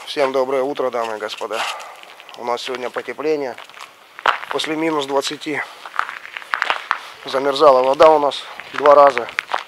Всем доброе утро, дамы и господа. У нас сегодня потепление. После минус 20 замерзала вода у нас 2 раза.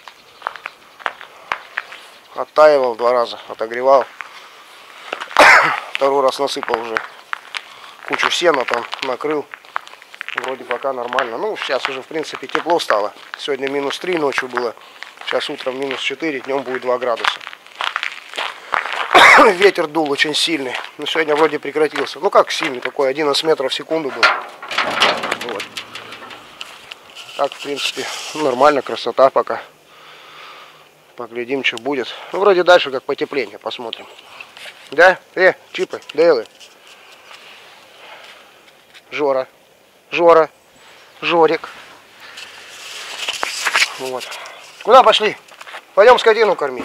Оттаивал 2 раза, отогревал. Второй раз насыпал уже кучу сена, там накрыл. Вроде пока нормально. Ну, сейчас уже в принципе тепло стало. Сегодня минус 3 ночью было. Сейчас утром минус 4, днем будет 2 градуса. Ветер дул очень сильный. Но сегодня вроде прекратился. Ну как сильный, такой 11 метров в секунду был. Вот. Так, в принципе, нормально, красота пока. Поглядим, что будет. Ну, вроде дальше как потепление, посмотрим. Да? Чипы, Дейлы. Жора. Жорик. Вот. Куда пошли? Пойдем скотину кормить.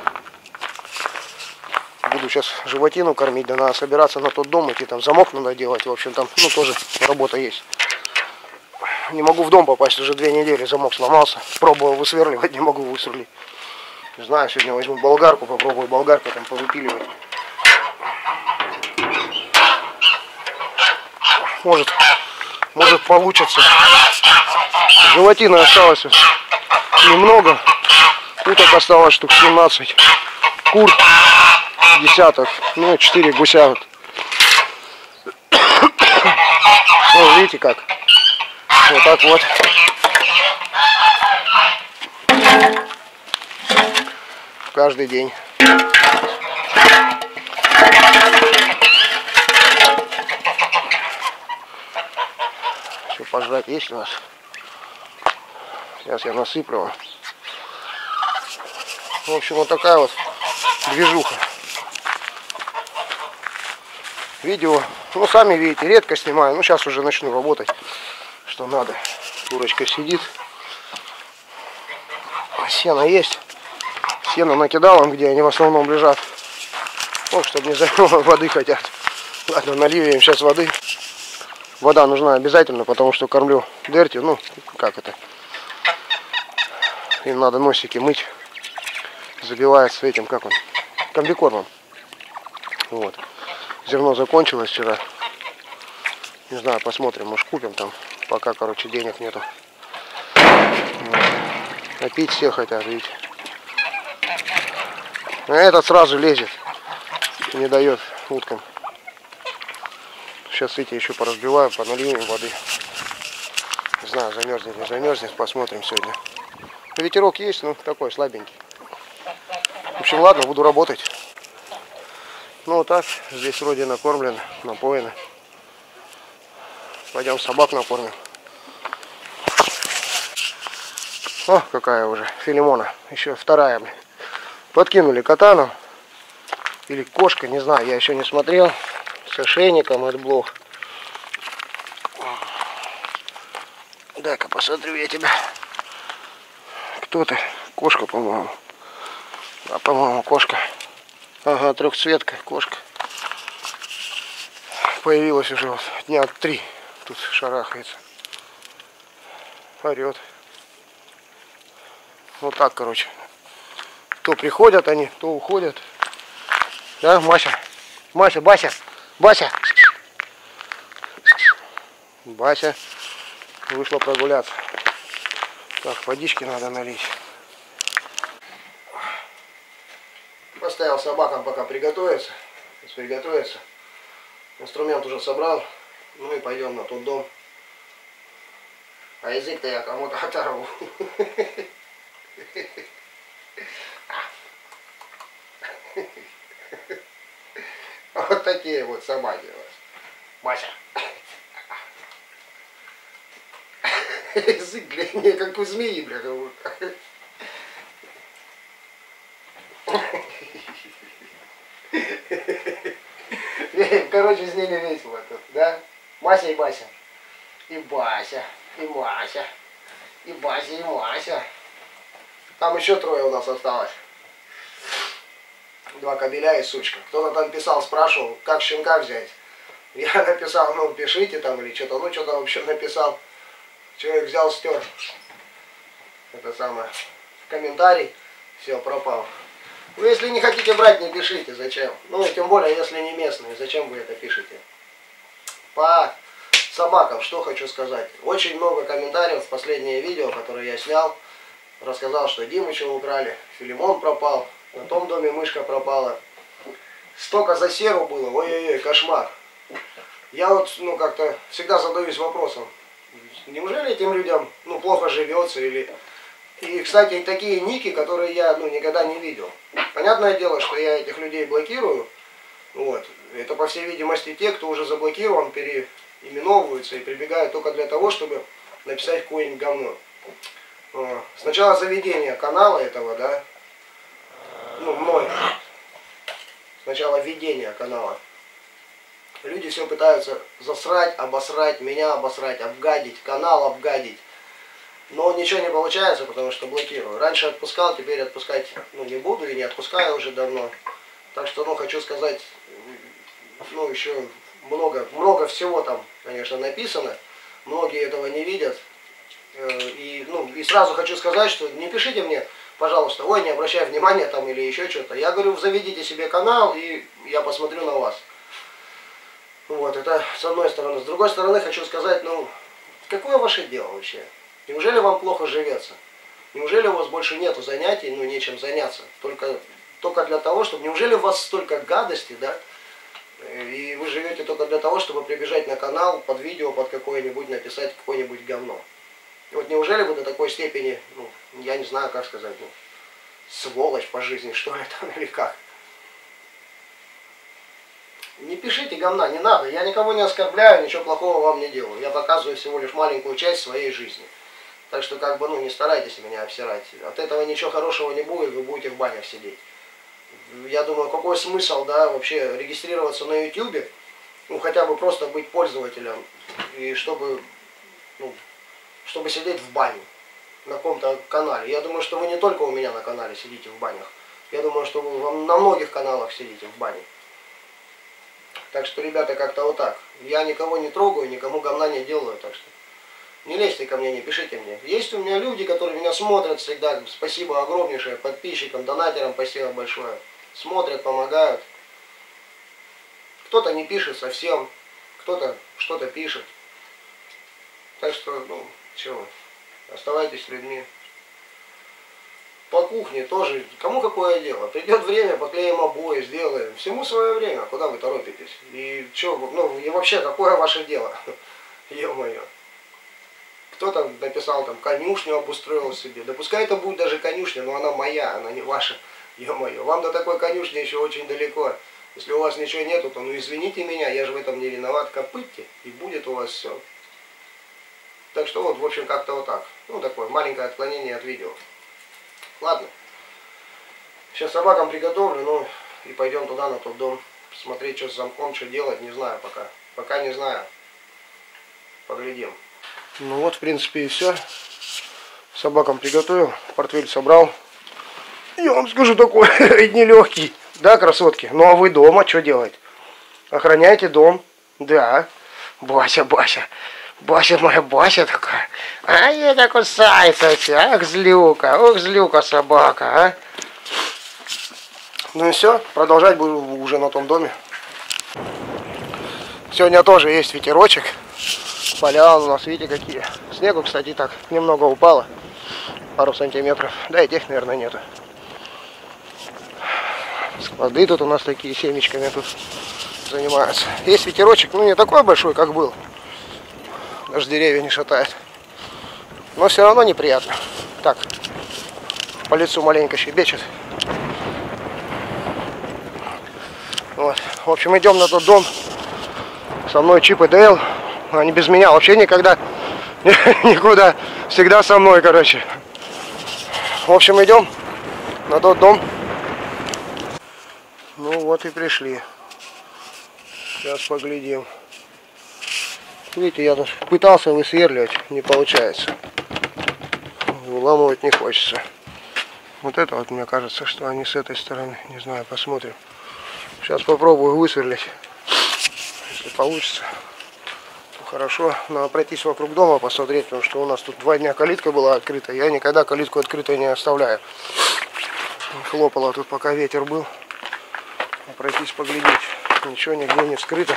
Буду сейчас животину кормить, да надо собираться на тот дом идти, там замок надо делать, в общем там, ну тоже работа есть. Не могу в дом попасть, уже 2 недели замок сломался, пробовал высверливать, не могу высверлить. Не знаю, сегодня возьму болгарку, попробую болгарку там повыпиливать. Может получится. Животины осталось немного, уток осталось штук 17, кур десяток, ну 4 гуся. Вот. Ну, видите как? Вот так вот. Каждый день. Все, пожрать есть у нас. Сейчас я насыплю. В общем, вот такая вот движуха. Видео, ну сами видите, редко снимаю, ну сейчас уже начну работать, что надо. Курочка сидит, сено есть, сено накидал, где они в основном лежат, ну, чтобы не заняло, воды хотят. Ладно, налью им сейчас воды. Вода нужна обязательно, потому что кормлю дерти, ну как это, им надо носики мыть, забивается этим, как он, комбикормом. Вот. Зерно закончилось вчера. Не знаю, посмотрим, может купим там. Пока, короче, денег нету. А пить все хотят, видите. А этот сразу лезет. Не дает уткам. Сейчас эти еще поразбиваю, пональю им воды. Не знаю, замерзнет, не замерзнет. Посмотрим сегодня. Ветерок есть, но такой слабенький. В общем, ладно, буду работать. Ну вот так, здесь вроде накормлено, напоено. Пойдем собак накормим. О, какая уже, Филимона. Еще вторая, блин. Подкинули кота нам. Или кошка, не знаю, я еще не смотрел. С ошейником от блох. Дай-ка посмотрю я тебя. Кто ты? Кошка, по-моему. Да, по-моему, кошка. Ага, трехцветка, кошка. Появилась уже вот дня 3. Тут шарахается. Орет. Вот так, короче. То приходят они, то уходят. Да, Мася? Мася, Бася? Бася? Бася вышла прогуляться. Так, водички надо налить. Поставил собакам пока приготовиться. Приготовиться. Инструмент уже собрал. Ну и пойдем на тот дом. А язык-то я кому-то оторву. Вот такие вот собаки у вас. Мася. Язык, блядь, как у змеи, блядь. Короче, с ними весело тут, да? Мася и Бася. И Бася, и Мася. И Бася, и Мася. Там еще 3 у нас осталось. 2 кобеля и сучка. Кто-то там писал, спрашивал, как щенка взять. Я написал, ну пишите там или что-то. Ну что-то вообще написал. Человек взял, стер. Это самое. Комментарий. Все, пропал. Вы если не хотите брать, не пишите. Зачем? Ну, тем более, если не местные. Зачем вы это пишете? По собакам, что хочу сказать. Очень много комментариев в последнее видео, которое я снял. Рассказал, что Димыча украли, Филимон пропал, на том доме мышка пропала. Столько за серу было, ой-ой-ой, кошмар. Я вот, ну, как-то всегда задаюсь вопросом, неужели этим людям, ну, плохо живется или... И, кстати, такие ники, которые я, ну, никогда не видел. Понятное дело, что я этих людей блокирую. Вот. Это, по всей видимости, те, кто уже заблокирован, переименовываются и прибегают только для того, чтобы написать какое-нибудь говно. Сначала заведение канала этого, да, ну, мной. Сначала введение канала. Люди все пытаются засрать, обосрать, меня обосрать, обгадить, канал обгадить. Но ничего не получается, потому что блокирую. Раньше отпускал, теперь отпускать, ну, не буду и не отпускаю уже давно. Так что, ну, хочу сказать, ну, еще много всего там, конечно, написано. Многие этого не видят. И, ну, и сразу хочу сказать, что не пишите мне, пожалуйста, ой, не обращай внимания там или еще что-то. Я говорю, заведите себе канал, и я посмотрю на вас. Вот, это с одной стороны. С другой стороны, хочу сказать, ну, какое ваше дело вообще? Неужели вам плохо живется? Неужели у вас больше нету занятий, ну, нечем заняться? Только для того, чтобы... Неужели у вас столько гадости, да? И вы живете только для того, чтобы прибежать на канал, под видео, под какое-нибудь, написать какое-нибудь говно? Вот неужели вы до такой степени, ну, я не знаю, как сказать, ну, сволочь по жизни, что ли, там, или как? Не пишите говна, не надо. Я никого не оскорбляю, ничего плохого вам не делаю. Я показываю всего лишь маленькую часть своей жизни. Так что, как бы, ну, не старайтесь меня обсирать. От этого ничего хорошего не будет, вы будете в банях сидеть. Я думаю, какой смысл, да, вообще регистрироваться на YouTube, ну, хотя бы просто быть пользователем, и чтобы, ну, чтобы сидеть в бане на каком-то канале. Я думаю, что вы не только у меня на канале сидите в банях. Я думаю, что вы на многих каналах сидите в бане. Так что, ребята, как-то вот так. Я никого не трогаю, никому говна не делаю, так что не лезьте ко мне, не пишите мне. Есть у меня люди, которые меня смотрят всегда. Спасибо огромнейшее подписчикам, донатерам, спасибо большое. Смотрят, помогают. Кто-то не пишет совсем, кто-то что-то пишет. Так что, ну, чего, оставайтесь с людьми. По кухне тоже, кому какое дело. Придет время, поклеим обои, сделаем. Всему свое время, куда вы торопитесь? И что, ну, и вообще, какое ваше дело? Ё-моё. Кто-то написал, там, конюшню обустроил себе. Да пускай это будет даже конюшня, но она моя, она не ваша. Ё-моё, вам до такой конюшни еще очень далеко. Если у вас ничего нету, то, ну, извините меня, я же в этом не виноват. Копытьте, и будет у вас все. Так что вот, в общем, как-то вот так. Ну, такое маленькое отклонение от видео. Ладно. Сейчас собакам приготовлю, ну, и пойдем туда, на тот дом. Смотреть, что с замком, что делать, не знаю пока. Пока не знаю. Поглядим. Ну вот, в принципе, и все. Собакам приготовил, портфель собрал. Я вам скажу, такой нелегкий. Да, красотки? Ну, а вы дома что делаете? Охраняете дом? Да. Бася, Бася. Бася моя, Бася такая. А это кусается все. Ах, злюка. Ох, злюка собака, а. Ну и все. Продолжать буду уже на том доме. Сегодня тоже есть ветерочек. Поля у нас, видите, какие. Снегу, кстати, так немного упало. Пару сантиметров. Да и тех, наверное, нету. Склады тут у нас такие, семечками тут занимаются. Есть ветерочек, ну не такой большой, как был. Даже деревья не шатает. Но все равно неприятно. Так, по лицу маленько щебечет. Вот. В общем, идем на тот дом. Со мной Чип и Дейл. Они без меня вообще никогда никуда. Всегда со мной, короче. В общем, идем на тот дом. Ну вот и пришли. Сейчас поглядим. Видите, я тут пытался высверливать, не получается. Выламывать не хочется. Вот это вот, мне кажется, что они с этой стороны. Не знаю, посмотрим. Сейчас попробую высверлить. Если получится, то хорошо. Надо пройтись вокруг дома, посмотреть, потому что у нас тут 2 дня калитка была открыта. Я никогда калитку открытой не оставляю. Хлопало тут, пока ветер был. Пройтись поглядеть. Ничего нигде не вскрыто.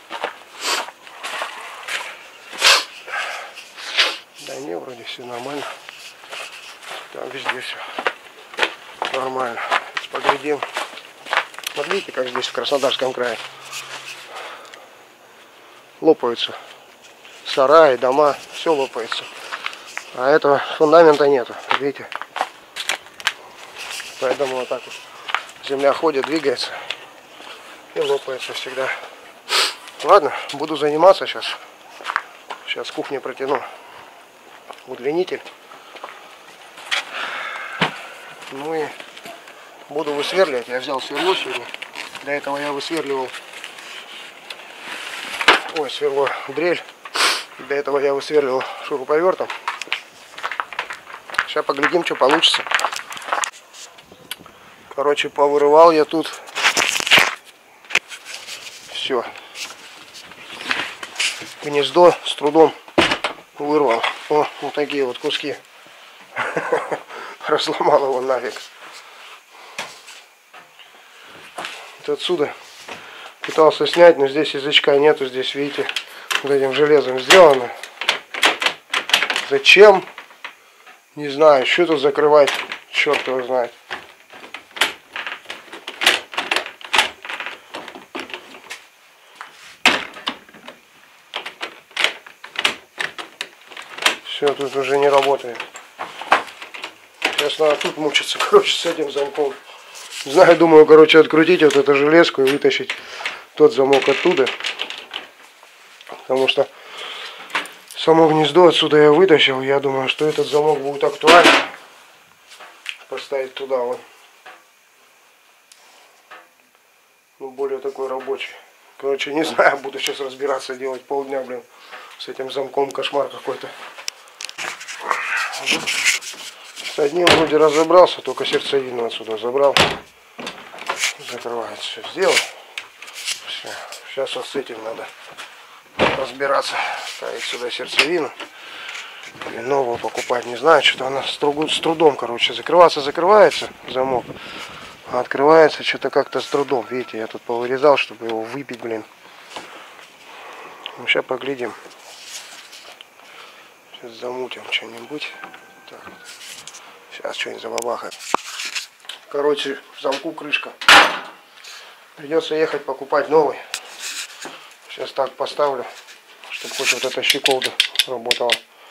Да не, вроде все нормально. Там везде все нормально. Сейчас поглядим. Смотрите, как здесь в Краснодарском крае лопаются сараи, дома, все лопается. А этого фундамента нету, видите? Поэтому вот так вот земля ходит, двигается и лопается всегда. Ладно, буду заниматься сейчас. Сейчас с кухни протяну удлинитель. Ну и буду высверливать. Я взял сверло сегодня. Для этого я высверливал. Ой, сверло, дрель. Для этого я высверливал шуруповертом. Сейчас поглядим, что получится. Короче, повырывал я тут все. Гнездо с трудом вырвал. О, вот такие вот куски. Разломал его нафиг. Вот отсюда пытался снять, но здесь язычка нету. Здесь, видите, вот этим железом сделано. Зачем? Не знаю. Что тут закрывать? Черт его знает. Все, тут уже не работает. Сейчас надо тут мучиться, короче, с этим замком. Не знаю, думаю, короче, открутить вот эту железку и вытащить тот замок оттуда. Потому что само гнездо отсюда я вытащил. Я думаю, что этот замок будет актуален. Поставить туда вот. Ну, более такой рабочий. Короче, не знаю, буду сейчас разбираться, делать полдня, блин, с этим замком. Кошмар какой-то. С одним вроде разобрался, только сердцевину отсюда забрал. Закрывается, все сделал. Все. Сейчас вот с этим надо разбираться. Ставить сюда сердцевину. И новую покупать. Не знаю, что-то она с трудом, короче. Закрывается замок. А открывается что-то как-то с трудом. Видите, я тут повырезал, чтобы его выпить, блин. Ну, сейчас поглядим. Сейчас замутим что-нибудь. Так. Сейчас что-нибудь забабахаем. Короче, в замку крышка. Придется ехать покупать новый. Сейчас так поставлю, чтобы хоть вот эта щеколда работала.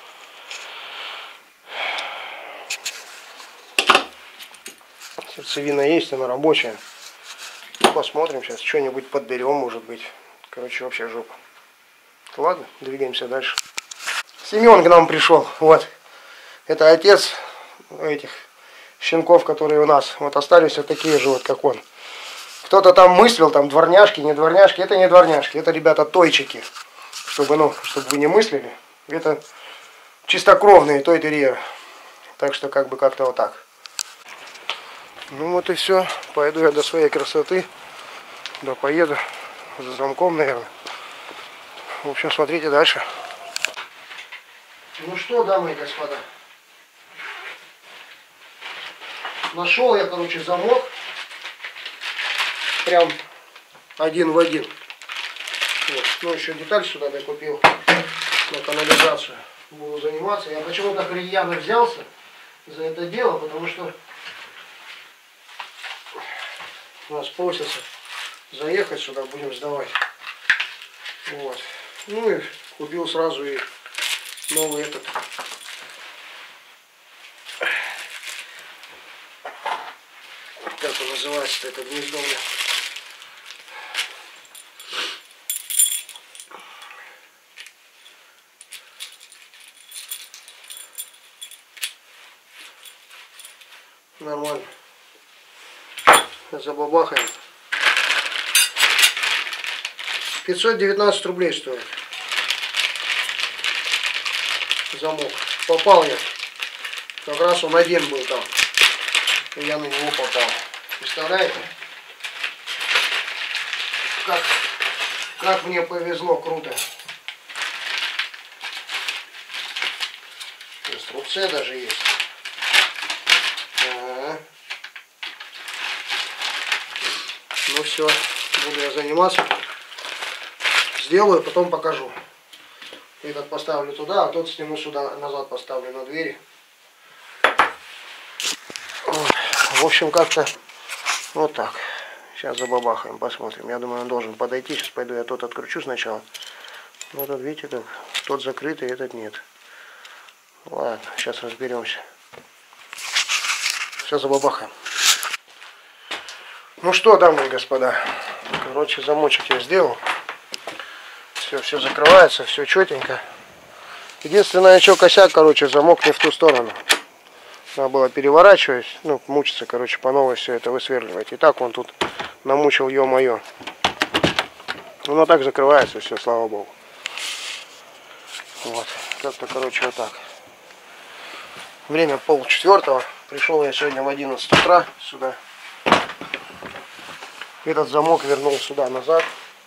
Сердцевина есть, она рабочая. Посмотрим сейчас, что-нибудь подберем, может быть. Короче, вообще жопа. Ладно, двигаемся дальше. Семен к нам пришел. Вот. Это отец этих щенков, которые у нас. Вот остались вот такие же, вот как он. Кто-то там мыслил, там дворняжки, не дворняжки. Это не дворняжки, это, ребята, тойчики. Чтобы вы не мыслили. Это чистокровные той-терьеры. Так что как-то вот так. Ну вот и все. Пойду я до своей красоты. Да поеду за замком, наверное. В общем, смотрите дальше. Ну что, дамы и господа. Нашел я, короче, замок. Прям один в один. Вот. Ну, еще деталь сюда докупил на канализацию. Буду заниматься. Я почему-то рьяно взялся за это дело, потому что нас просятся заехать сюда, будем сдавать. Вот. Ну и купил сразу и новый этот. Как он называется, это гнездо. Нормально. Забабахаем. 519 рублей стоит замок. Попал я. Как раз он один был там. И я на него попал. Представляете? Как мне повезло, круто. Инструкция даже есть. Ага. Ну все, буду я заниматься. Сделаю, потом покажу. Этот поставлю туда, а тот сниму сюда, назад поставлю на двери. В общем, как-то вот так. Сейчас забабахаем, посмотрим. Я думаю, он должен подойти. Сейчас пойду я тот откручу сначала. Вот тут, видите, как тот закрытый, этот нет. Ладно, сейчас разберемся. Все забабахаем. Ну что, дамы и господа. Короче, замочек я сделал. Все закрывается, все четенько. Единственное, что косяк, короче, замок не в ту сторону. Надо было переворачивать, ну, мучиться, короче, по новой все это высверливать. И так он тут намучил, ё-моё. Ну, так закрывается все, слава богу. Вот, как-то, короче, вот так. Время 3:30. Пришел я сегодня в 11 утра сюда. Этот замок вернул сюда назад.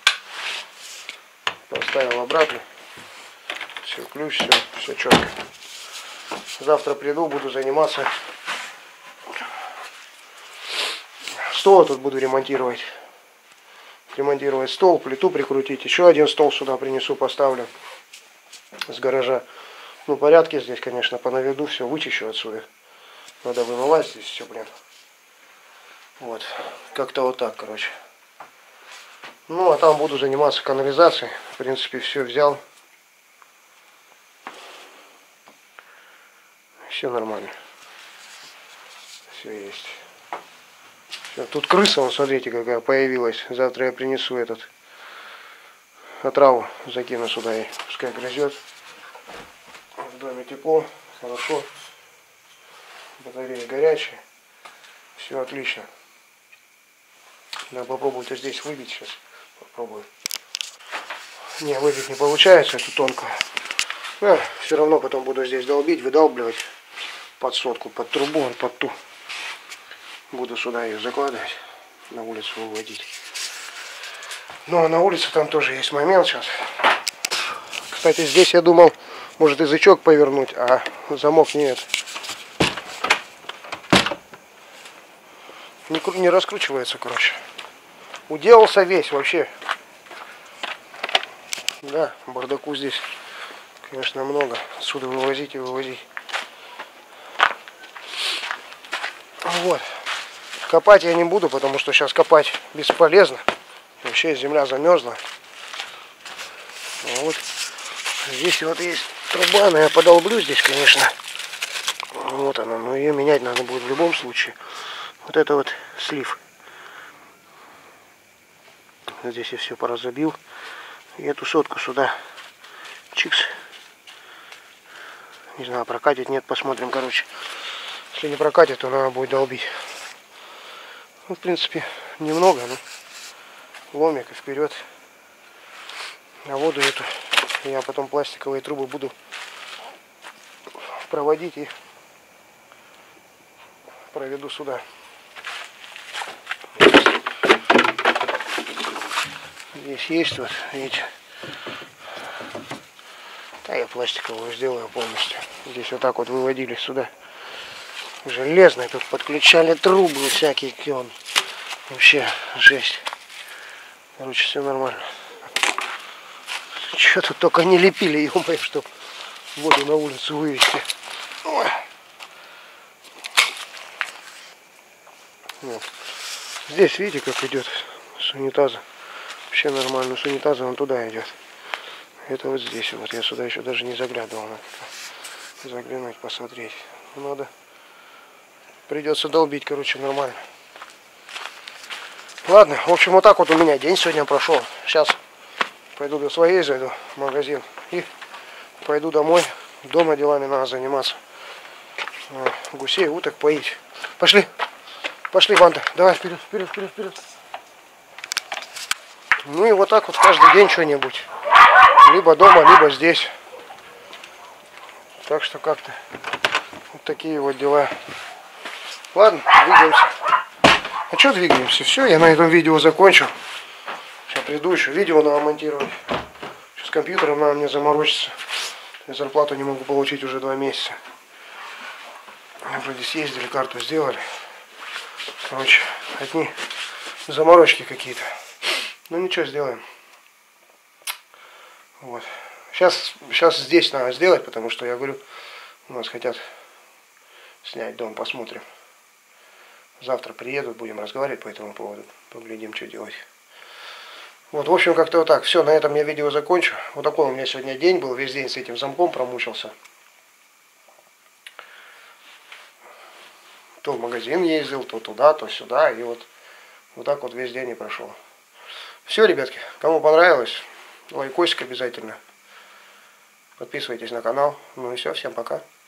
Поставил обратно. Все, ключ, все четко. Завтра приду, буду заниматься. Стол тут буду ремонтировать. Ремонтировать стол, плиту прикрутить. Еще один стол сюда принесу, поставлю с гаража. Ну, порядки здесь, конечно, понаведу, все вычищу отсюда. Надо вымывать здесь все, блин. Вот, как-то вот так, короче. Ну, а там буду заниматься канализацией. В принципе, все взял. Все нормально. Все есть. Все. Тут крыса, вон, смотрите, какая появилась. Завтра я принесу этот отраву, закину сюда и пускай грызет. В доме тепло, хорошо. Батарея горячая. Все отлично. Надо попробовать здесь выбить сейчас. Попробую. Не, выбить не получается, это тонко. Но все равно потом буду здесь долбить, выдалбливать под сотку, под трубу, под ту. Буду сюда ее закладывать, на улицу выводить. Ну, а на улице там тоже есть момент сейчас. Кстати, здесь я думал, может, язычок повернуть, а замок нет. Не раскручивается, короче. Уделался весь вообще. Да, бардаку здесь, конечно, много. Отсюда вывозить и вывозить. Вот. Копать я не буду, потому что сейчас копать бесполезно. Вообще земля замерзла. А вот здесь вот есть труба, но я подолблю здесь, конечно. Вот она, но ее менять надо будет в любом случае. Вот это вот слив. Здесь я все поразобил. И эту сотку сюда. Чикс. Не знаю, прокатит, нет, посмотрим, короче. Если не прокатит, то надо будет долбить. Ну, в принципе, немного, но ломик и вперед. А воду эту я потом пластиковые трубы буду проводить и проведу сюда. Здесь есть вот, видите. Да, я пластиковую сделаю полностью. Здесь вот так вот выводили сюда. Железные тут подключали трубы всякие, он. Вообще жесть. Короче, все нормально. Что тут только не лепили, ё-моё, чтоб воду на улицу вывести. Ой. Вот. Здесь видите, как идет с унитаза. Вообще нормально. С унитаза он туда идет. Это вот здесь вот. Я сюда еще даже не заглядывал. Надо заглянуть, посмотреть. Надо. Придется долбить, короче, нормально. Ладно, в общем, вот так вот у меня день сегодня прошел. Сейчас пойду до своей зайду в магазин и пойду домой. Дома делами надо заниматься. Гусей, уток поить. Пошли. Пошли, Ванта. Давай, вперед, вперед, вперед, вперед. Ну и вот так вот каждый день что-нибудь. Либо дома, либо здесь. Так что как-то вот такие вот дела. Ладно, двигаемся. А что двигаемся? Все, я на этом видео закончу. Сейчас приду еще видео надо монтировать. С компьютером надо мне заморочиться. Я зарплату не могу получить уже 2 месяца. Вроде съездили, карту сделали. Короче, одни заморочки какие-то. Ну ничего, сделаем. Вот. Сейчас здесь надо сделать, потому что, я говорю, у нас хотят снять дом, посмотрим. Завтра приедут, будем разговаривать по этому поводу. Поглядим, что делать. Вот, в общем, как-то вот так. Все, на этом я видео закончу. Вот такой у меня сегодня день был. Весь день с этим замком промучился. То в магазин ездил, то туда, то сюда. И вот так вот весь день и прошел. Все, ребятки, кому понравилось, лайкосик обязательно. Подписывайтесь на канал. Ну и все, всем пока.